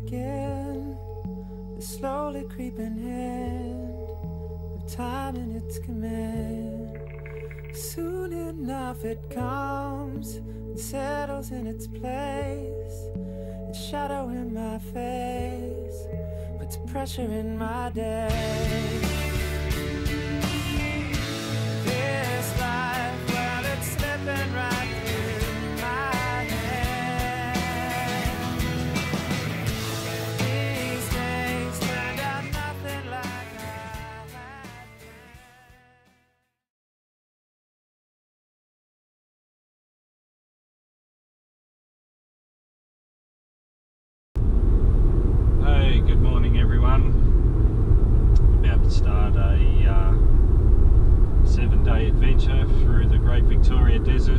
again, the slowly creeping hand of time in its command. Soon enough it comes and settles in its place. Its shadow in my face puts pressure in my day. This life, well, it's slipping right through my hand. These days turned out nothing like I had planned. Hey, good morning everyone. About to start a 7-day adventure through the Great Victoria Desert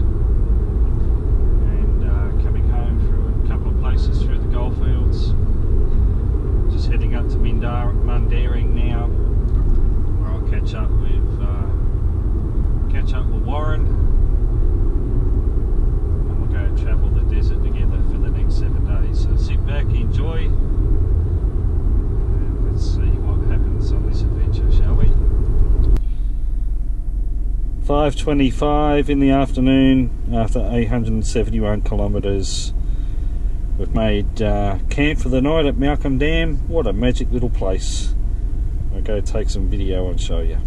and coming home through a couple of places through the goldfields. Just heading up to Mundaring now, where I'll catch up with Warren, and we'll go travel the desert together for the next 7 days. So sit back, enjoy. Let's see what happens on this adventure, shall we? 5:25 in the afternoon after 871 kilometres. We've made camp for the night at Mowing Dam. What a magic little place. I'll go take some video and show you.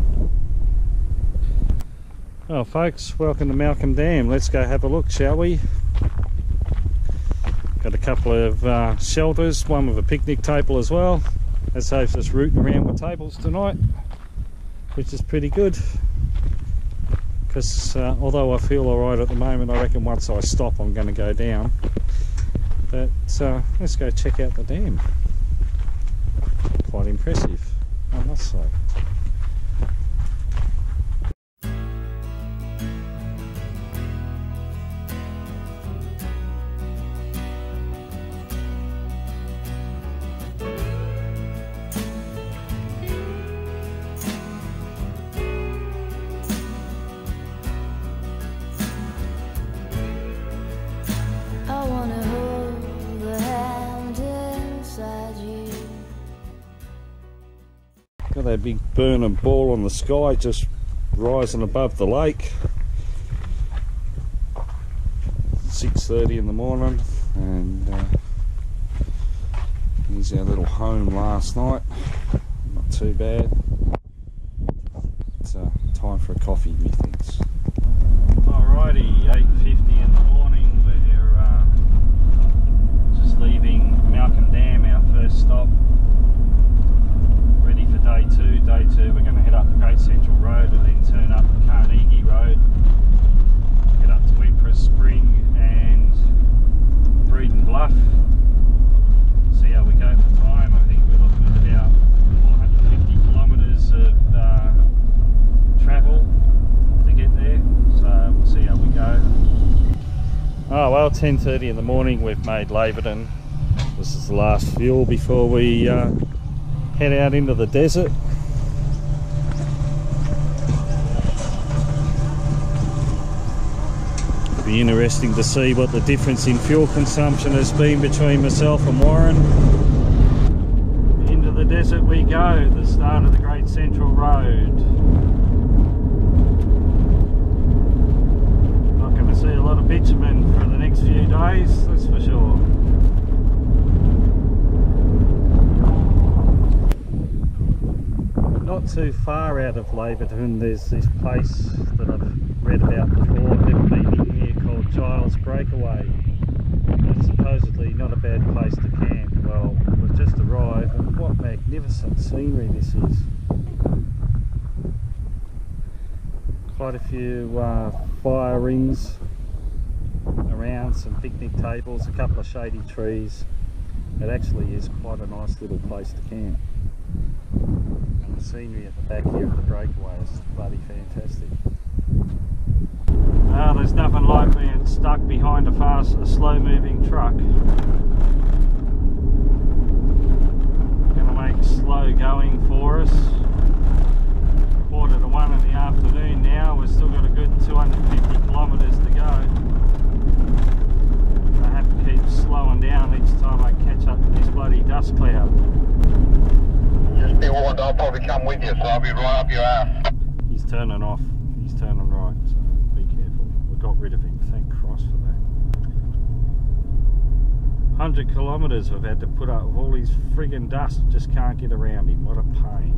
Well folks, welcome to Mowing Dam. Let's go have a look, shall we? Got a couple of shelters, one with a picnic table as well. That saves us rooting around with tables tonight, which is pretty good. Because although I feel alright at the moment, I reckon once I stop I'm going to go down. But let's go check out the dam. Quite impressive, I must say. Got that big burning ball on the sky just rising above the lake. 6:30 in the morning, and here's our little home last night. Not too bad. It's time for a coffee, methinks. Alrighty, 8:50 in the morning. We're just leaving Mowing Dam, our first stop. Ready for day two. Day two, we're going to head up the Great Central Road and then turn up the Carnegie Road, head up to Empress Spring and Breeden Bluff. See how we go for time. I think we're looking at about 450 kilometres of travel to get there, so we'll see how we go. Oh well, 10:30 in the morning, we've made Laverton. This is the last fuel before we head out into the desert. It'll be interesting to see what the difference in fuel consumption has been between myself and Warren. Into the desert we go, the start of the Great Central Road. Not going to see a lot of bitumen for the next few days, that's for sure. Not too far out of Laverton, there's this place that I've read about before, never been in here, called Giles Breakaway. It's supposedly not a bad place to camp. Well, we've just arrived, and what magnificent scenery this is. Quite a few fire rings around, some picnic tables, a couple of shady trees. It actually is quite a nice little place to camp. And the scenery at the back here of the breakaway is bloody fantastic. There's nothing like being stuck behind a slow moving truck. Gonna make slow going for us. 1:45 in the afternoon now, we've still got a good 250 kilometres to go. I have to keep slowing down each time I catch up to this dust cloud. Just be warned, I'll probably come with you, so I'll be right up your ass. He's turning off, he's turning right, so be careful. We got rid of him, thank Christ for that. 100 kilometres I've had to put up with all his friggin' dust, just can't get around him, what a pain.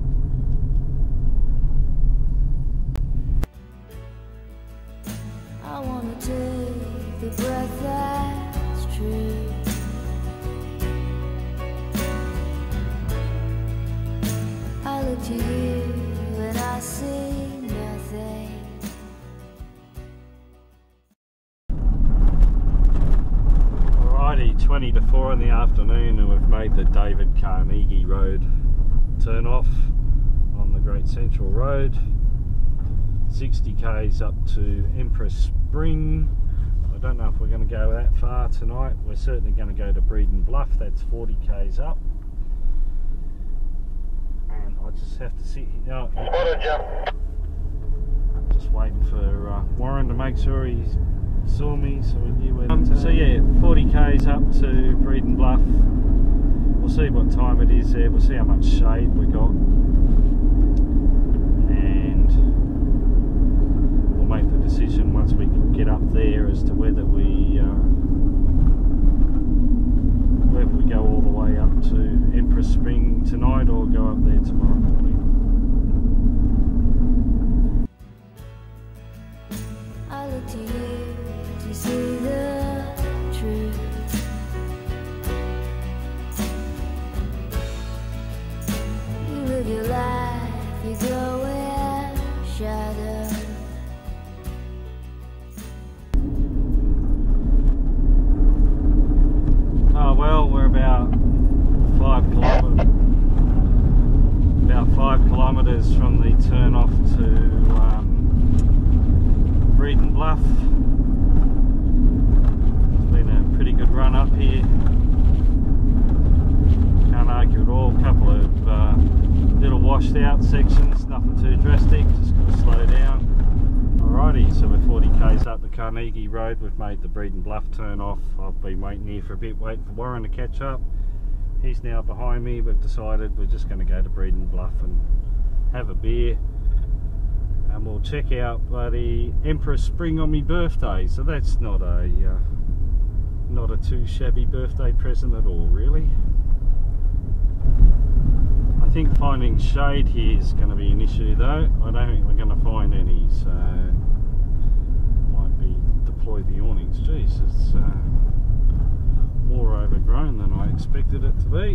I wanna take the breath that's true. I look to you and I see nothing. Alrighty, 20 to 4 in the afternoon and we've made the David Carnegie Road turn off on the Great Central Road. 60 k's up to Empress Spring. I don't know if we're going to go that far tonight. We're certainly going to go to Breeden Bluff, that's 40 k's up. And I just have to sit here. Just waiting for Warren to make sure he saw me so we knew where to turn. So yeah, 40 k's up to Breeden Bluff. We'll see what time it is there. We'll see how much shade we got. Make the decision once we get up there as to whether we go all the way up to Empress Spring tonight or go up there tomorrow morning. I look to you to see the truth. You live your life, you go where shadows. Oh well, we're about 5 kilometres from the turn off to Breeden Bluff. It's been a pretty good run up here. Can't argue at all. A couple of little washed out sections, nothing too drastic, just got to slow down. Alrighty, so we're 40 k's up the Carnegie Road. We've made the Breeden Bluff turn off. I've been waiting here for a bit, waiting for Warren to catch up. He's now behind me. We've decided we're just going to go to Breeden Bluff and have a beer. And we'll check out bloody Empress Spring on my birthday. So that's not a too shabby birthday present at all, really. I think finding shade here is going to be an issue though. I don't think we're going to find any, so might be deploy the awnings. Jeez, it's more overgrown than I expected it to be.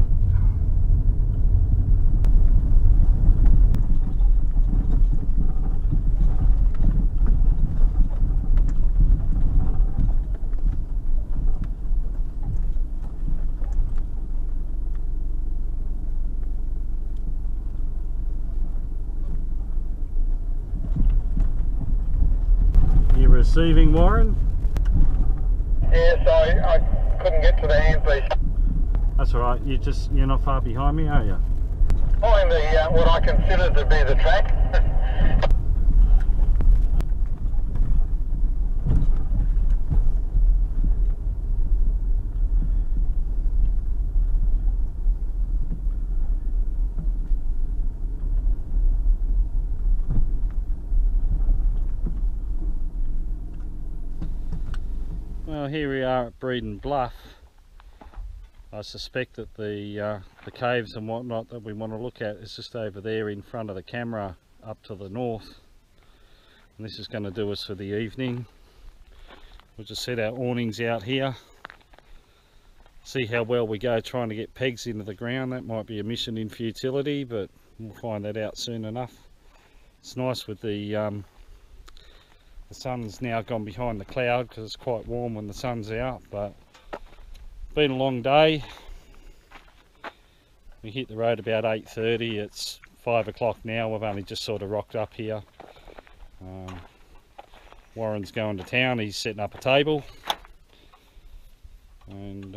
Receiving, Warren? Yes, I couldn't get to the handpiece. That's alright, you're not far behind me, are you? I'm the what I consider to be the track. Well, here we are at Breeden Bluff. I suspect that the caves and whatnot that we want to look at is just over there in front of the camera up to the north. And this is going to do us for the evening. We'll just set our awnings out here. See how well we go trying to get pegs into the ground. That might be a mission in futility, but we'll find that out soon enough. It's nice with the sun's now gone behind the cloud because it's quite warm when the sun's out, but it's been a long day. We hit the road about 8:30, it's 5 o'clock now. We've only just sort of rocked up here. Warren's going to town, he's setting up a table, and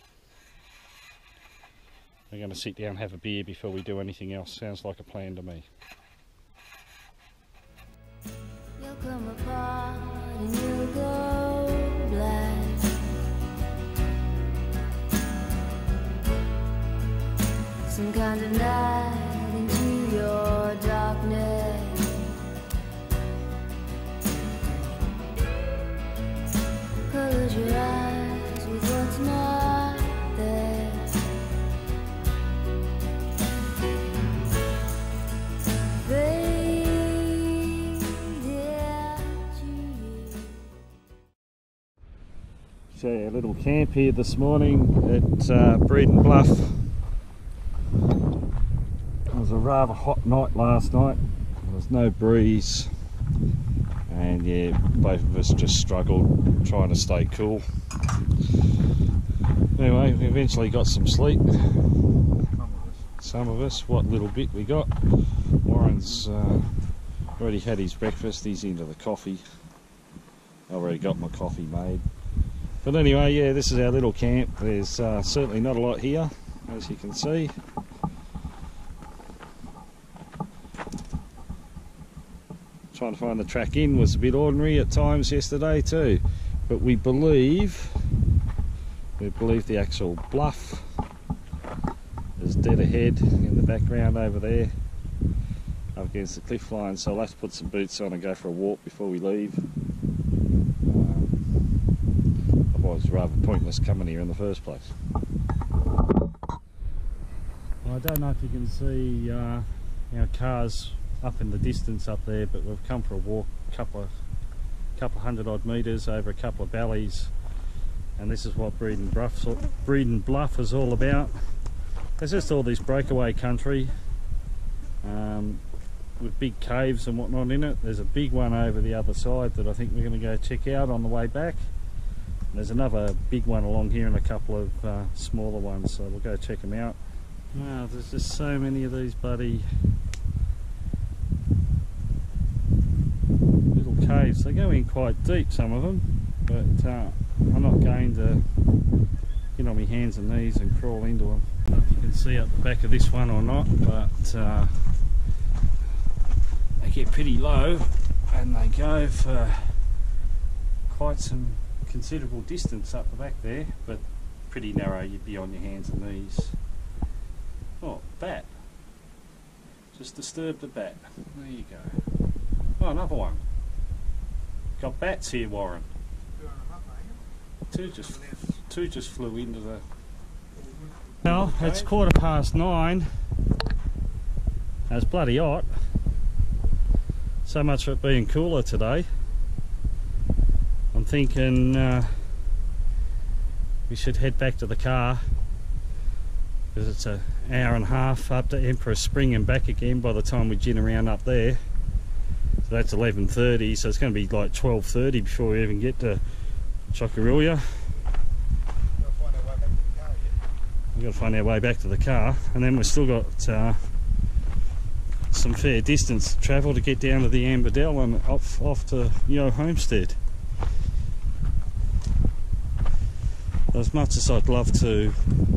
we're going to sit down and have a beer before we do anything else. Sounds like a plan to me. You'll come apart and you'll go black. some kind of night into your darkness. Close your eyes with what's not there. Show you a little camp here this morning at Breeden Bluff. It was a rather hot night last night. There was no breeze, and yeah, both of us just struggled trying to stay cool. Anyway, we eventually got some sleep. Some of us, what little bit we got. Warren's already had his breakfast, he's into the coffee. I've already got my coffee made. But anyway, yeah, this is our little camp. There's certainly not a lot here, as you can see. Trying to find the track in was a bit ordinary at times yesterday too, but we believe the actual bluff is dead ahead in the background over there, up against the cliff line. So I'll have to put some boots on and go for a walk before we leave. It's rather pointless coming here in the first place. Well, I don't know if you can see our cars up in the distance up there, but we've come for a walk, couple hundred odd metres over a couple of valleys, and this is what Breeden Bluff is all about. There's just all this breakaway country with big caves and whatnot in it. There's a big one over the other side that I think we're going to go check out on the way back. There's another big one along here and a couple of smaller ones, so we'll go check them out. Wow, there's just so many of these bloody little caves. They go in quite deep, some of them, but I'm not going to get on my hands and knees and crawl into them. I don't know if you can see up the back of this one or not, but they get pretty low and they go for quite some considerable distance up the back there, but pretty narrow. You'd be on your hands and knees. Oh, bat. Just disturbed the bat. There you go. Oh, another one. Got bats here, Warren. Two just flew into the... Well, it's 9:15. It's bloody hot. So much for it being cooler today. I'm thinking we should head back to the car, because it's an hour and a half up to Emperor Spring and back again by the time we gin around up there. So that's 11:30, so it's going to be like 12:30 before we even get to Chocarilla. We've got to find our way back to the car, and then we've still got some fair distance to travel to get down to the Amberdell and off to Yo Homestead. As much as I'd love to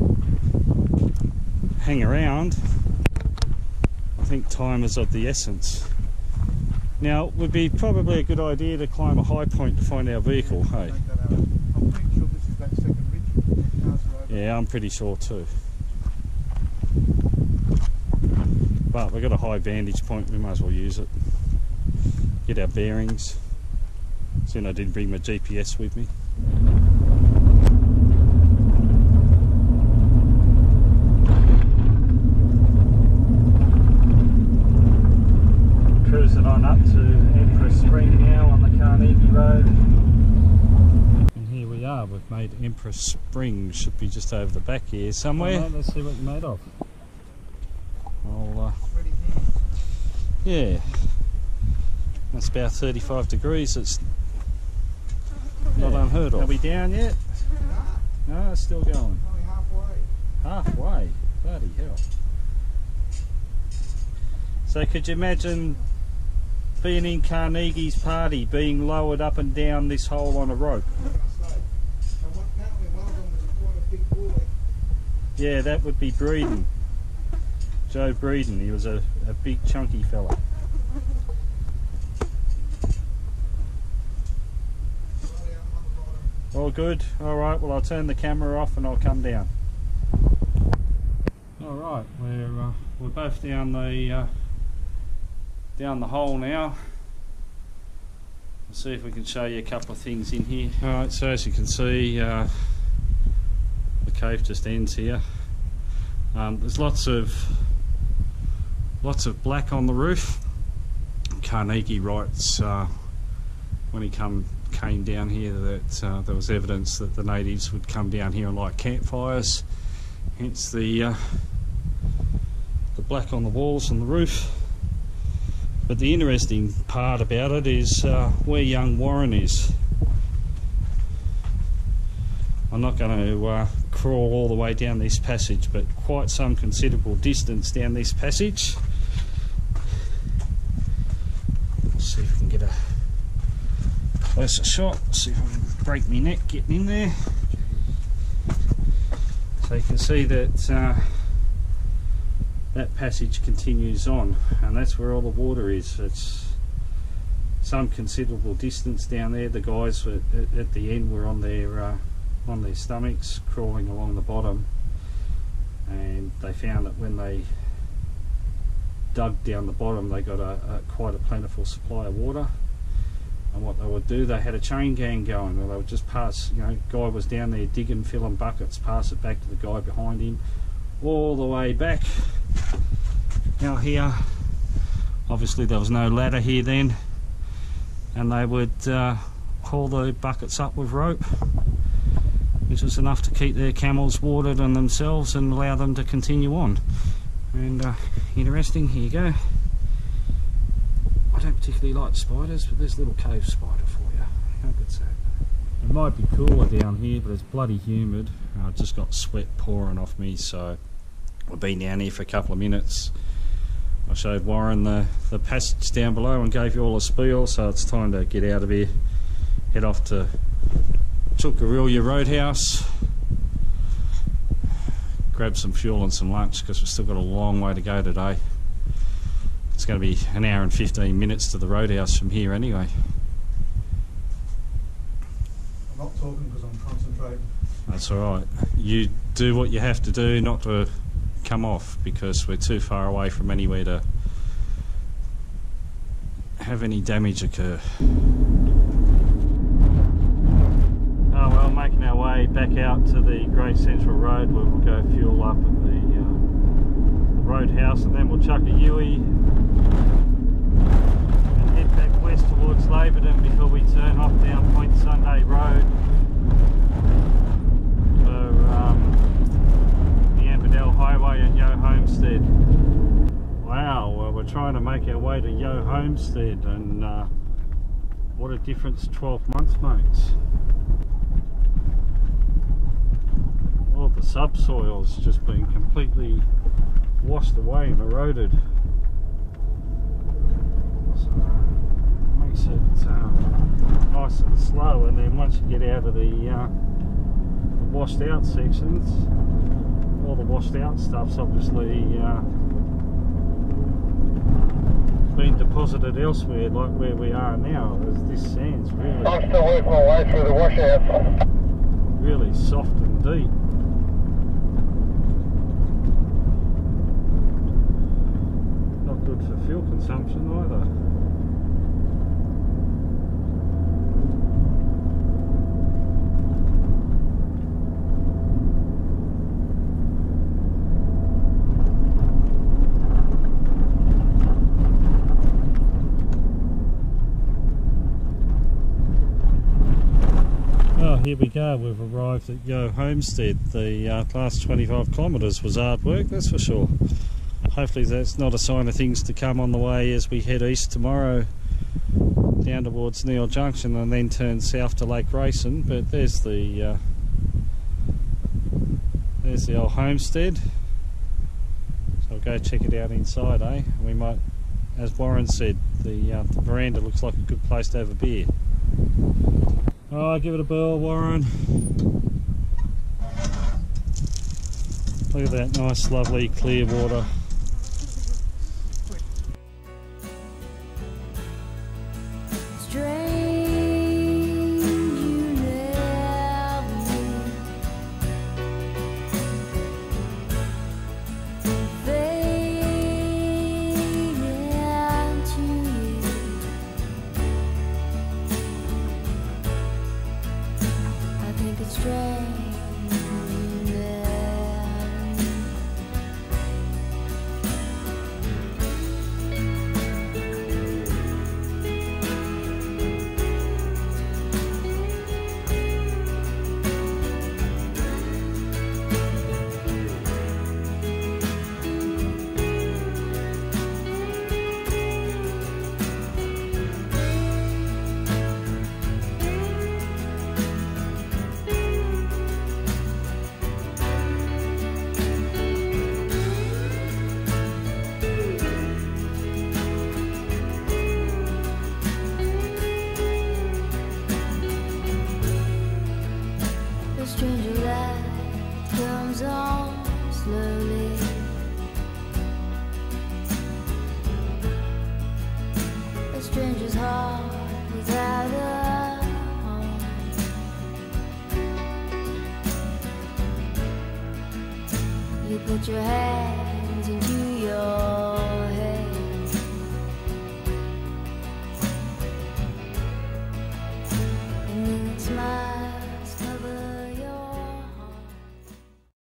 hang around, I think time is of the essence. Now, it would be probably a good idea to climb a high point to find our vehicle, hey? I'm pretty sure this is that second ridge. Yeah, I'm pretty sure too. But we've got a high vantage point, we might as well use it. Get our bearings. Soon I didn't bring my GPS with me. Cruising on up to Empress Spring now on the Carnegie Road. And here we are, we've made Empress Spring. Should be just over the back here somewhere. Right, let's see what you're made of. Yeah, that's about 35 degrees. It's not unheard of. Are we down yet? No, it's still going. Only halfway. Halfway? Bloody hell. So could you imagine being in Carnegie's party, being lowered up and down this hole on a rope? Yeah, that would be Breeden. Joe Breeden. He was a big chunky fella. All good? Alright, well I'll turn the camera off and I'll come down. Alright, we're both down the hole now. We'll see if we can show you a couple of things in here. Alright, so as you can see, the cave just ends here. There's lots of black on the roof. Carnegie writes when he came down here that there was evidence that the natives would come down here and light campfires, hence the black on the walls and the roof. But the interesting part about it is where young Warren is. I'm not going to crawl all the way down this passage, but quite some considerable distance down this passage. Let's see if we can get a closer shot, see if I can break my neck getting in there. So you can see that that passage continues on, and that's where all the water is. It's some considerable distance down there. The guys at the end were on their stomachs crawling along the bottom, and they found that when they dug down the bottom they got quite a plentiful supply of water. And what they would do, they had a chain gang going, where they would just pass, you know, guy was down there digging, filling buckets, pass it back to the guy behind him, all the way back. Now here, obviously there was no ladder here then, and they would haul the buckets up with rope, which was enough to keep their camels watered and themselves and allow them to continue on. And interesting, here you go. I don't particularly like spiders, but there's a little cave spider for you. How good's that? It might be cooler down here, but it's bloody humid. I've just got sweat pouring off me, so I've been down here for a couple of minutes. I showed Warren the passage down below and gave you all a spiel, so it's time to get out of here, head off to Chilkarilya Roadhouse, grab some fuel and some lunch, because we've still got a long way to go today. It's going to be an hour and 15 minutes to the roadhouse from here anyway. I'm not talking because I'm concentrating. That's alright. You do what you have to do not to come off, because we're too far away from anywhere to have any damage occur. Oh well, making our way back out to the Great Central Road, where we'll go fuel up at the roadhouse, and then we'll chuck a Yui and head back west towards Laverton before we turn off down Point Sunday Road for the Amberdell Highway and Yo Homestead. Wow, well, we're trying to make our way to Yo Homestead, and what a difference 12 months makes. All the subsoil's just been completely washed away and eroded, so it makes it nice and slow. And then once you get out of the washed out sections, all the washed out stuff's obviously been deposited elsewhere, like where we are now. This sand's really, I'm still working my way through the washouts. really soft and deep. Good for fuel consumption either. Oh, here we go, we've arrived at Yo Homestead. The last 25 kilometres was hard work, that's for sure. Hopefully that's not a sign of things to come on the way as we head east tomorrow down towards Neil Junction and then turn south to Lake Rayson. But there's the old homestead. So we'll go check it out inside, eh? We might, as Warren said, the veranda looks like a good place to have a beer. Oh, give it a bell, Warren. Look at that nice, lovely, clear water. stranger light comes on slowly. A stranger's heart without a home. You put your head